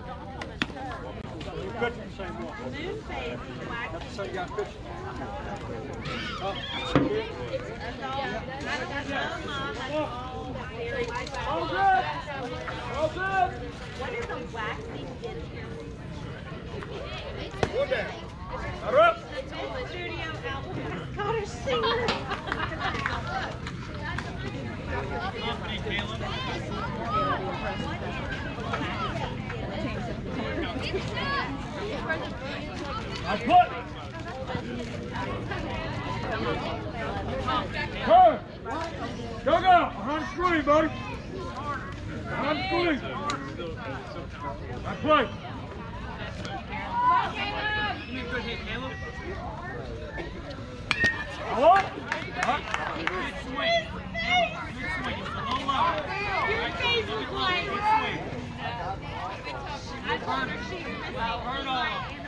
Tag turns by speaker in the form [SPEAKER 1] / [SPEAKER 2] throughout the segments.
[SPEAKER 1] Pitching the same one. That's the same guy pitching. All good. All good.
[SPEAKER 2] What is a waxing intern?
[SPEAKER 1] One down. Not up.
[SPEAKER 2] Studio album. Scottish singer.
[SPEAKER 1] I put. Turn. Go. Behind the screen, buddy. Behind the screen. I play.
[SPEAKER 3] Give me a good hit, Caleb.
[SPEAKER 1] Hello?
[SPEAKER 3] Good swing. Good swing. It's a low low.
[SPEAKER 2] Your face is like.
[SPEAKER 3] Good swing. Burn it. Burn all.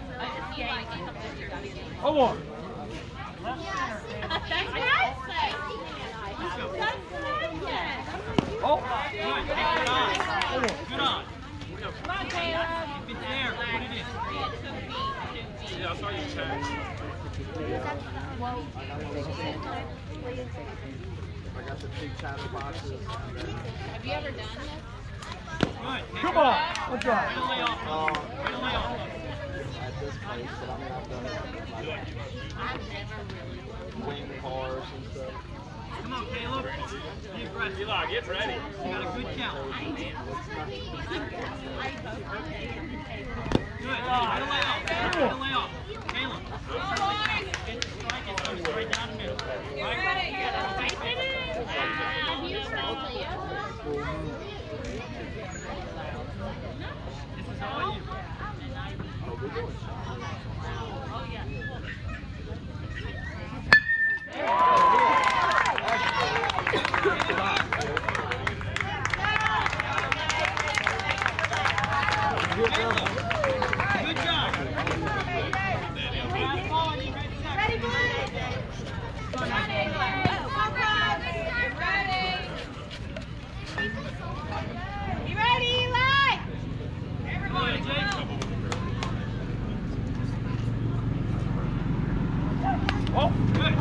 [SPEAKER 1] Hold on.
[SPEAKER 2] That's what I say. That's what I said.
[SPEAKER 1] Oh.
[SPEAKER 3] Good. Good on. Good on.
[SPEAKER 2] Come on, Caleb.
[SPEAKER 3] If it's there, put it in. Yeah, I saw you check.
[SPEAKER 4] I got the big chatter boxes.
[SPEAKER 2] Have you ever done this?
[SPEAKER 3] Good.
[SPEAKER 1] Come on. Let's go.
[SPEAKER 3] Way to lay off. Way to lay off.
[SPEAKER 4] At this place, but I mean, I've done it like
[SPEAKER 2] I've never really.
[SPEAKER 4] wing cars and stuff.
[SPEAKER 3] Come on, Caleb. Be aggressive. Eli, get ready. You got a good count. Good. Way to lay off. Way to lay off. Caleb. Strike it. Straight down the middle. Right? This is all you.
[SPEAKER 2] Oh, yeah.
[SPEAKER 3] Good job.
[SPEAKER 2] Ready, boys? You ready, Eli?
[SPEAKER 3] Come on, AJ.
[SPEAKER 1] Oh.
[SPEAKER 3] Good.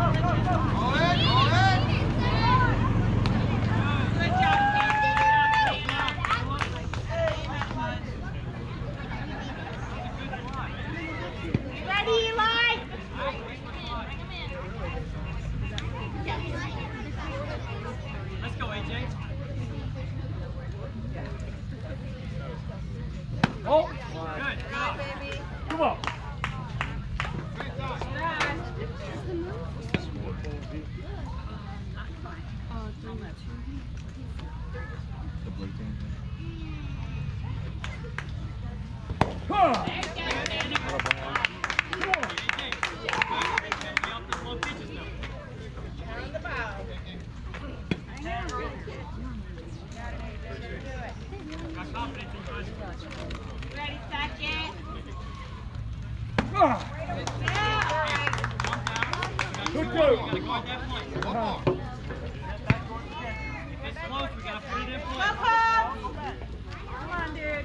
[SPEAKER 2] Good job, You ready, Eli?
[SPEAKER 3] Let's go, AJ.
[SPEAKER 1] Oh.
[SPEAKER 3] Good. Good.
[SPEAKER 1] Come on. Huh.
[SPEAKER 2] Ready, second.
[SPEAKER 1] Ah. Good go.
[SPEAKER 3] If it's close, we gotta put it in
[SPEAKER 2] Go,
[SPEAKER 3] play.
[SPEAKER 2] Cole. Come on, dude.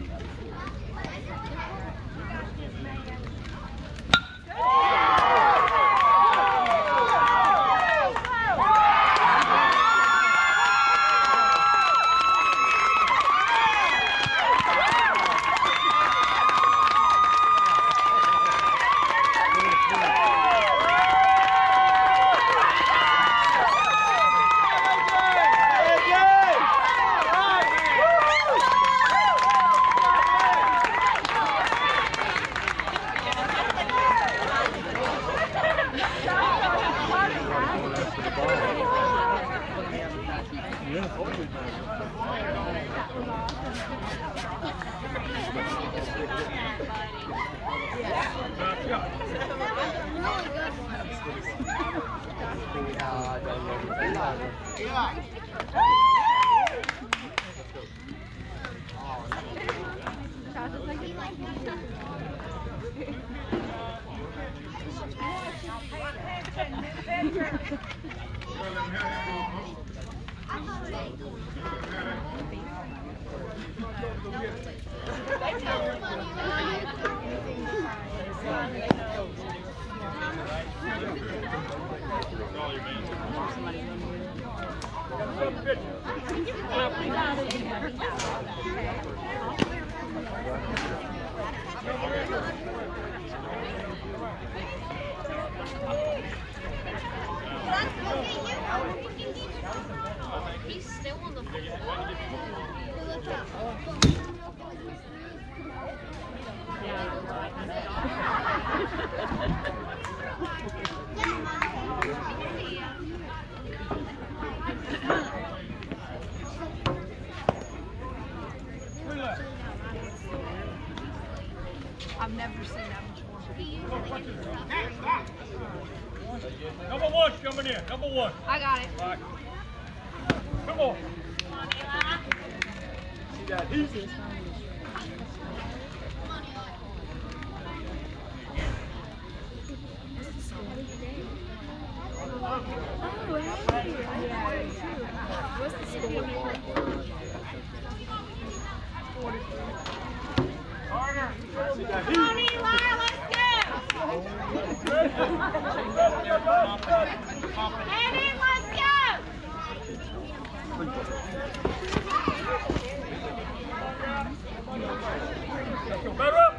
[SPEAKER 2] They He's still on the I've never seen that before.
[SPEAKER 3] Number one coming in. Number one.
[SPEAKER 2] I got it.
[SPEAKER 3] Right. Come on.
[SPEAKER 4] See that easy.
[SPEAKER 2] Come on, Eli, let's go! Eddie, let's go!
[SPEAKER 3] Better up.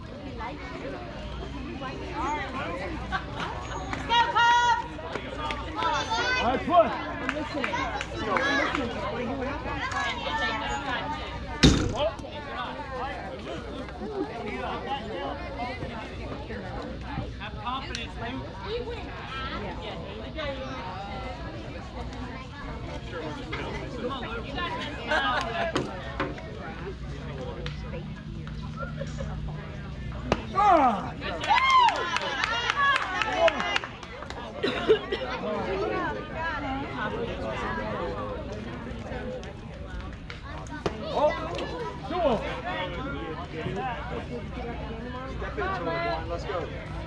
[SPEAKER 2] Let's go, Cobb!
[SPEAKER 3] Nice one. Have confidence, Luke. Come on, Luke.
[SPEAKER 2] Ah!
[SPEAKER 3] Oh, come on.
[SPEAKER 4] Step into it, one. Let's go.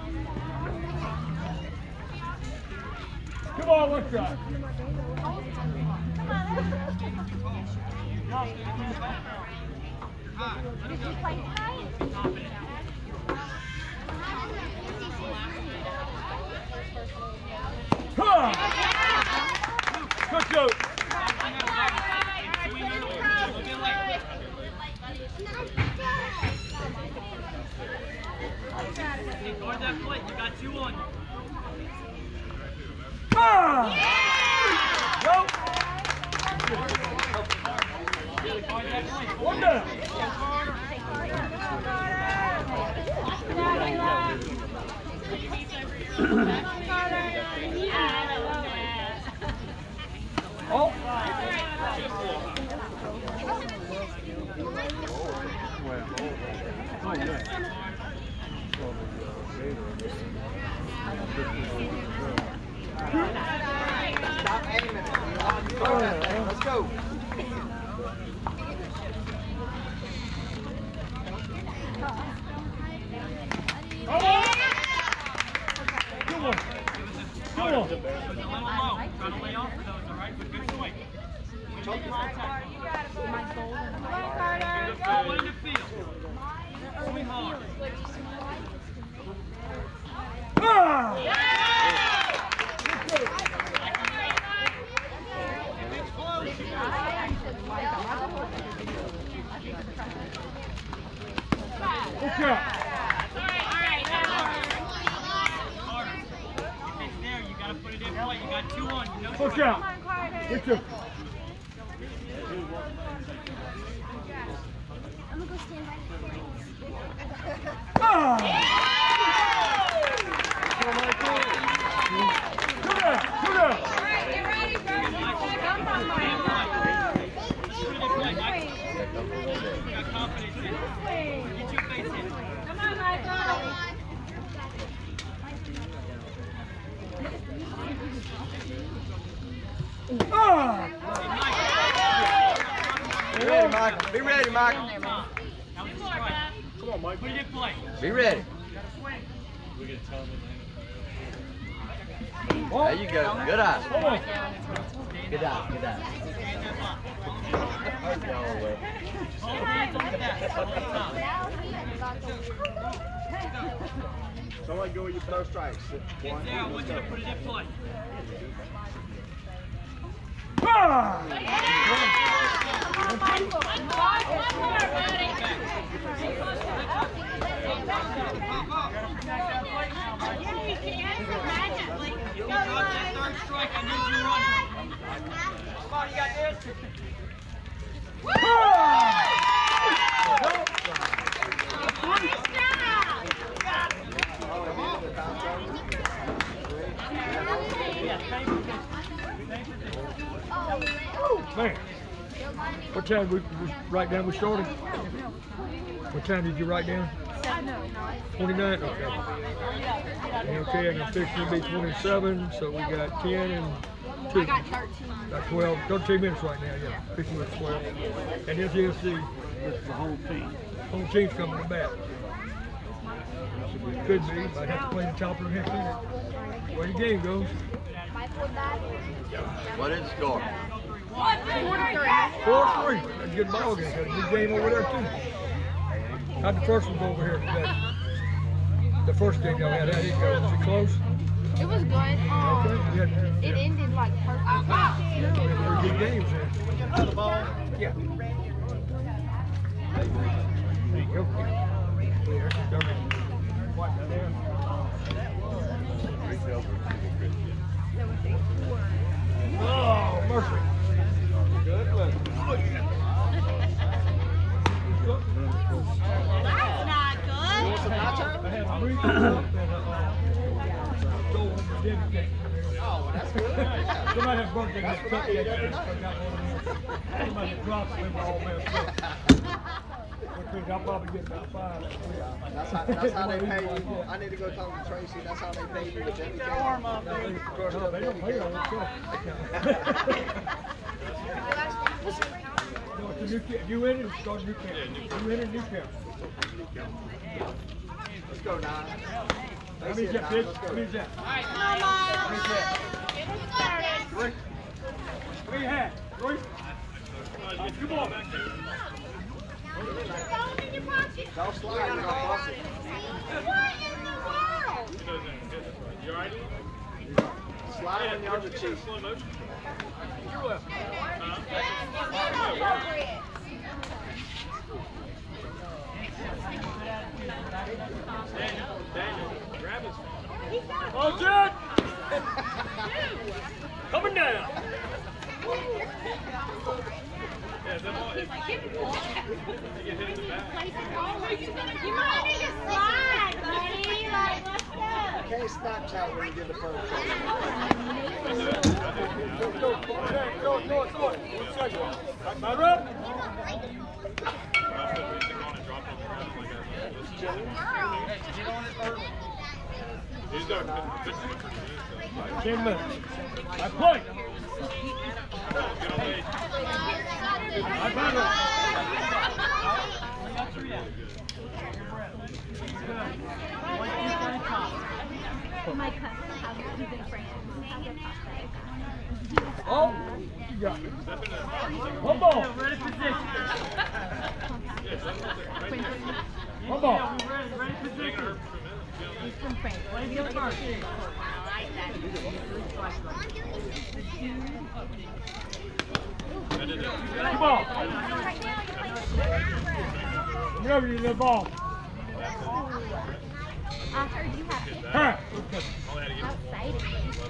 [SPEAKER 3] Come on, let's go. Come on. Good joke. Guard that plate. You got 2 on you.
[SPEAKER 2] Yeah!
[SPEAKER 3] Nope. Guard that plate. One down. Oh.
[SPEAKER 4] Stop aiming it. Let's go.
[SPEAKER 3] Come on. Good one. Come on. Try to lay off for those, all right? But good swing. Go in the field. Swing hard.
[SPEAKER 2] Okay.
[SPEAKER 3] Carter, if it's there, you got to put it in play. You got 2 on. You know
[SPEAKER 2] Look out. Get your.
[SPEAKER 5] I'm gonna go stand by
[SPEAKER 4] Be ready, Michael. Be ready, Michael.
[SPEAKER 3] Come on, Mike. Put it in play.
[SPEAKER 4] Be ready. There you go. Good eye. Good eye. Good eye.
[SPEAKER 3] Hold hands on the net. Hold the top.
[SPEAKER 4] Somebody go with your throw strikes. One,
[SPEAKER 3] There, I want you to put it in play. You drop that third strike, I need you running. Come on, you got this?
[SPEAKER 2] Man, what time we write down we started? What time did you write down? 29? Okay. Okay, and I'm fixing to be 27, so we got 10 and 2.
[SPEAKER 1] I got 13.
[SPEAKER 2] Got 12, 13 minutes right now, yeah. Fixing to be 12. And this is the whole team. Whole team's coming to bat. Could be, might have to play the top of the next inning. Where the game goes.
[SPEAKER 4] What is the score?
[SPEAKER 2] 4-3. That's a good ball game. Got a good game over there too. How'd the first one go over here today? The first game y'all had, how'd it go? Was it close?
[SPEAKER 1] It was good.
[SPEAKER 2] Okay.
[SPEAKER 1] It ended like perfect.
[SPEAKER 2] Pretty good games there.
[SPEAKER 4] The ball?
[SPEAKER 2] Yeah. There you go. Oh, mercy.
[SPEAKER 4] Good look.
[SPEAKER 1] That's not good.
[SPEAKER 4] Some nacho?
[SPEAKER 2] I had 3 up and
[SPEAKER 4] Oh, that's good.
[SPEAKER 2] somebody had birthday this cupcake. Somebody had dropped them all messed up. I'll probably get about 5.
[SPEAKER 4] That's how they pay you. I need to go talk to Tracy. That's how they pay you. Jimmy
[SPEAKER 2] No, they don't pay on that stuff. No, it's a new camp. You in it, start a new camp. You in a new camp.
[SPEAKER 4] Let's go, Nine.
[SPEAKER 2] How many's that, bitch? How many's that? How many's that? 3. 3 hands. 3. Come on.
[SPEAKER 4] Don't slide. You're not busting.
[SPEAKER 1] What in the world?
[SPEAKER 3] You alright?
[SPEAKER 4] Slide on your other cheek.
[SPEAKER 3] Slow motion.
[SPEAKER 2] Your left.
[SPEAKER 3] Daniel, grab his phone.
[SPEAKER 2] Oh, Jet! Coming down.
[SPEAKER 3] Yeah, that ball hit. You get hit in the back.
[SPEAKER 1] You might need to slide, buddy. Like, let's go.
[SPEAKER 4] You can't Snapchat when you get the first.
[SPEAKER 2] Go. 1 second. My rep.
[SPEAKER 3] He's got
[SPEAKER 2] 10 minutes. I play. I battle.
[SPEAKER 1] My cousin has been friends.
[SPEAKER 2] Oh, you got it. Come on.
[SPEAKER 3] ready position.
[SPEAKER 2] Come on.
[SPEAKER 3] Ready position.
[SPEAKER 1] He's from France.
[SPEAKER 3] Play the first.
[SPEAKER 1] I like that.
[SPEAKER 2] Come on. Whenever you the ball.
[SPEAKER 1] I heard you have it.
[SPEAKER 2] Huh.
[SPEAKER 1] How exciting.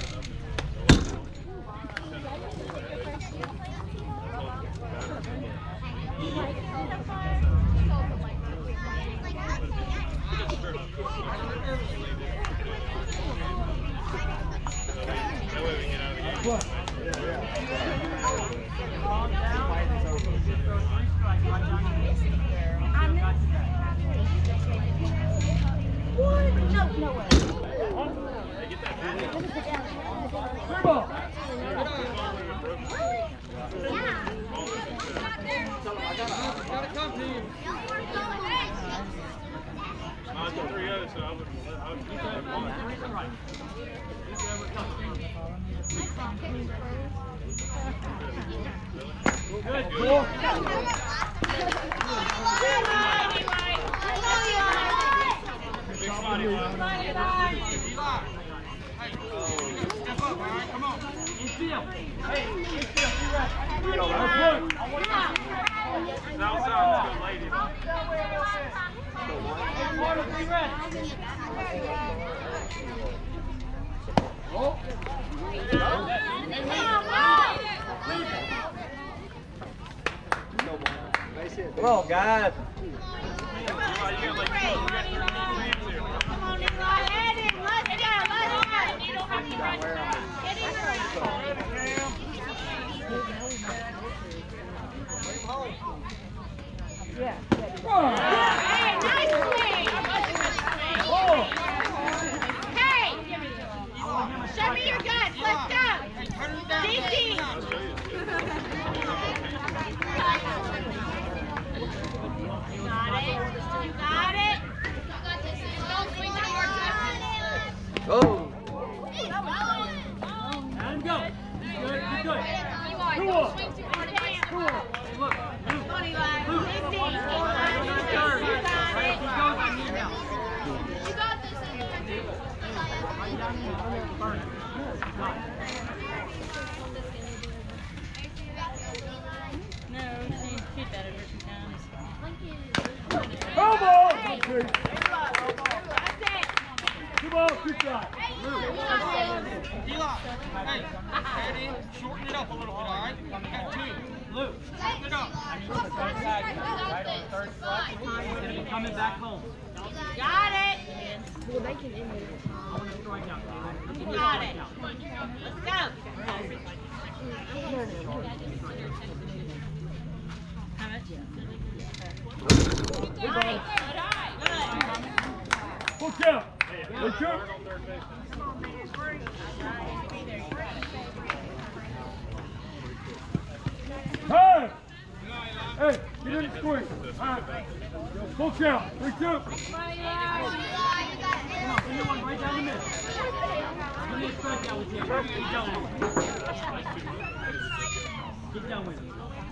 [SPEAKER 2] What?
[SPEAKER 1] No way.
[SPEAKER 2] Come on.
[SPEAKER 3] It's 3-0, so I would keep that in mind. Good. Big body, Carter, be ready.
[SPEAKER 4] Come on, guys.
[SPEAKER 1] Come on, Eli. Head in. Let's go. You don't have to run. Get in the ring.
[SPEAKER 5] Yeah.
[SPEAKER 1] Hey, nice swing. Hey, show me your guts. Let's go. DC. You got it.
[SPEAKER 4] Go.
[SPEAKER 3] Let him go. Good. Good. Look.
[SPEAKER 1] Come on, Eli. DC. You got
[SPEAKER 5] No, she better her sometimes.
[SPEAKER 2] Come on! Come on, good shot.
[SPEAKER 3] Eli, hey, head in, shorten it up a little bit, all right? You got two. Luke, shorten it up. Coming back home.
[SPEAKER 1] Got it. Got it. Let's go. Nice.
[SPEAKER 2] Look out! Look out! Hey! Hey, get in the squeeze. All right. Look out! 3-2.
[SPEAKER 3] Come on, give me one right down the middle. Give me a strike out with you. Keep going with it. Keep going with it.